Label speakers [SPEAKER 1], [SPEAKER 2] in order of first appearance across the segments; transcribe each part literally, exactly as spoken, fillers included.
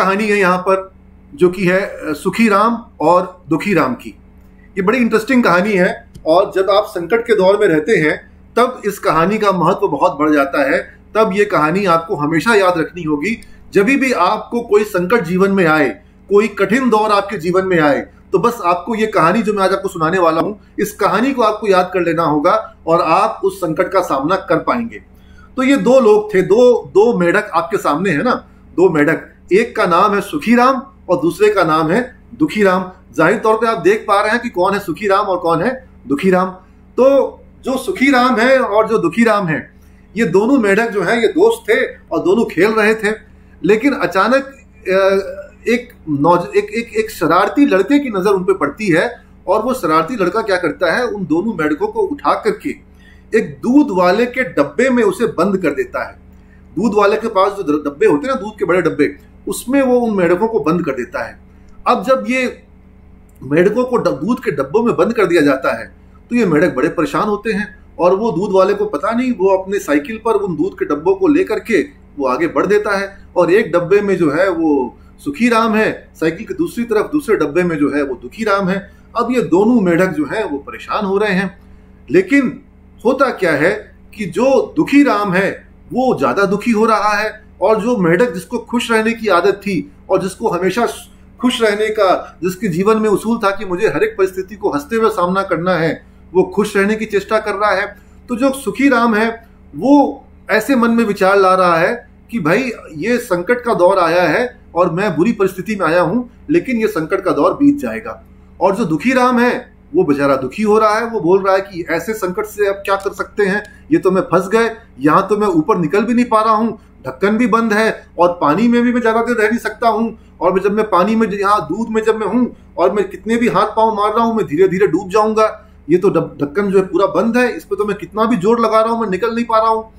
[SPEAKER 1] कहानी है यहाँ पर जो कि है सुखी राम और दुखी राम की। ये बड़ी इंटरेस्टिंग कहानी है और जब आप संकट के दौर में रहते हैं तब इस कहानी का महत्व बहुत बढ़ जाता है। तब ये कहानी आपको हमेशा याद रखनी होगी। जब भी आपको कोई संकट जीवन में आए, कोई कठिन दौर आपके जीवन में आए, तो बस आपको ये कहानी जो मैं आज आपको सुनाने वाला हूं, इस कहानी को आपको याद कर लेना होगा और आप उस संकट का सामना कर पाएंगे। तो ये दो लोग थे, दो दो मेढक आपके सामने है ना, दो मेढक। एक का नाम है सुखी राम और दूसरे का नाम है दुखी राम। जाहिर तौर पे आप देख पा रहे हैं कि कौन है सुखी राम और कौन है दुखी राम। तो जो सुखी राम है और जो दुखी राम है, ये दोनों मेढक जो है ये दोस्त थे और दोनों खेल रहे थे। लेकिन अचानक एक नौज एक एक एक शरारती लड़के की नजर उन पे पड़ती है और वो शरारती लड़का क्या करता है, उन दोनों मेढकों को उठा करके एक दूध वाले के डब्बे में उसे बंद कर देता है। दूध वाले के पास जो डब्बे होते हैं ना, दूध के बड़े डब्बे, उसमें वो उन मेढकों को बंद कर देता है। अब जब ये मेढकों को दूध के डब्बों में बंद कर दिया जाता है तो ये मेढक बड़े परेशान होते हैं और वो दूध वाले को पता नहीं, वो अपने साइकिल पर उन दूध के डब्बों को लेकर के वो आगे बढ़ देता है और एक डब्बे में जो है वो सुखी राम है, साइकिल की दूसरी तरफ दूसरे डब्बे में जो है वो दुखी राम है। अब ये दोनों मेढक जो है वो परेशान हो रहे हैं। लेकिन होता क्या है कि जो दुखी राम है वो ज्यादा दुखी हो रहा है और जो मेढक जिसको खुश रहने की आदत थी और जिसको हमेशा खुश रहने का, जिसके जीवन में उसूल था कि मुझे हर एक परिस्थिति को हंसते हुए सामना करना है, वो खुश रहने की चेष्टा कर रहा है। तो जो सुखी राम है वो ऐसे मन में विचार ला रहा है कि भाई ये संकट का दौर आया है और मैं बुरी परिस्थिति में आया हूं, लेकिन ये संकट का दौर बीत जाएगा। और जो दुखी राम है वो बेचारा दुखी हो रहा है, वो बोल रहा है कि ऐसे संकट से अब क्या कर सकते हैं, ये तो मैं फंस गए, यहाँ तो मैं ऊपर निकल भी नहीं पा रहा हूँ, ढक्कन भी बंद है और पानी में भी मैं ज्यादा देर रह नहीं सकता हूँ। और जब मैं पानी में, यहाँ दूध में जब मैं हूँ और मैं कितने भी हाथ पांव मार रहा हूँ, मैं धीरे धीरे डूब जाऊंगा। ये तो ढक्कन जो है पूरा बंद है, इस पर तो मैं कितना भी जोर लगा रहा हूँ, मैं निकल नहीं पा रहा हूँ।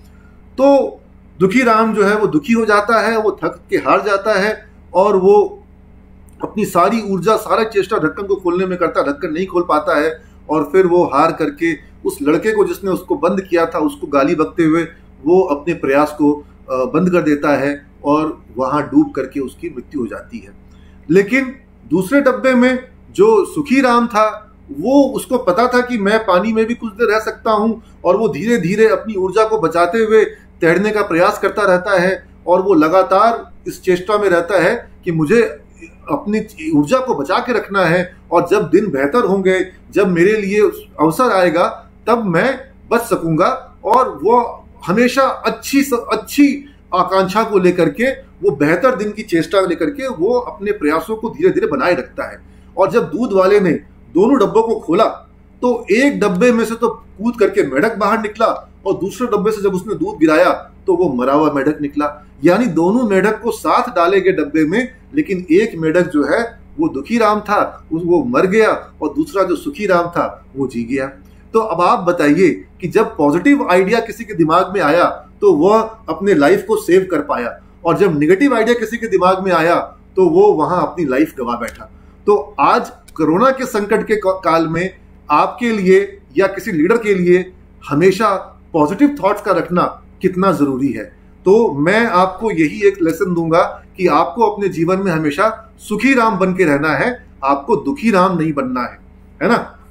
[SPEAKER 1] तो दुखी राम जो है वो दुखी हो जाता है, वो थक के हार जाता है और वो अपनी सारी ऊर्जा, सारा चेष्टा ढक्कन को खोलने में करता, ढक्कन नहीं खोल पाता है। और फिर वो हार करके उस लड़के को जिसने उसको बंद किया था उसको गाली बकते हुए वो अपने प्रयास को बंद कर देता है और वहां डूब करके उसकी मृत्यु हो जाती है। लेकिन दूसरे डब्बे में जो सुखी राम था वो, उसको पता था कि मैं पानी में भी कुछ देर रह सकता हूं और वो धीरे धीरे अपनी ऊर्जा को बचाते हुए तैरने का प्रयास करता रहता है और वो लगातार इस चेष्टा में रहता है कि मुझे अपनी ऊर्जा को बचा के रखना है और जब दिन बेहतर होंगे, जब मेरे लिए अवसर आएगा, तब मैं बच सकूंगा। और वो हमेशा अच्छी अच्छी आकांक्षा को लेकर के, वो बेहतर दिन की चेष्टा लेकर के वो अपने प्रयासों को धीरे धीरे बनाए रखता है। और जब दूध वाले ने दोनों डब्बों को खोला तो एक डब्बे में से तो कूद करके मेढक बाहर निकला और दूसरे डब्बे से जब उसने दूध गिराया तो वो मरा हुआ मेढक निकला। यानी दोनों मेढक को साथ डाले गए डब्बे में, लेकिन एक मेढक जो है वो दुखी राम था, वो मर गया और दूसरा जो सुखी राम था वो जी गया। तो अब आप बताइए कि जब पॉजिटिव आइडिया किसी के दिमाग में आया तो वह अपने लाइफ को सेव कर पाया और जब नेगेटिव आइडिया किसी के दिमाग में आया तो वो वहां अपनी लाइफ गवा बैठा। तो आज कोरोना के संकट के काल में आपके लिए या किसी लीडर के लिए हमेशा पॉजिटिव थॉट्स का रखना कितना जरूरी है। तो मैं आपको यही एक लेसन दूंगा कि आपको अपने जीवन में हमेशा सुखी राम बन के रहना है, आपको दुखी राम नहीं बनना है, है ना।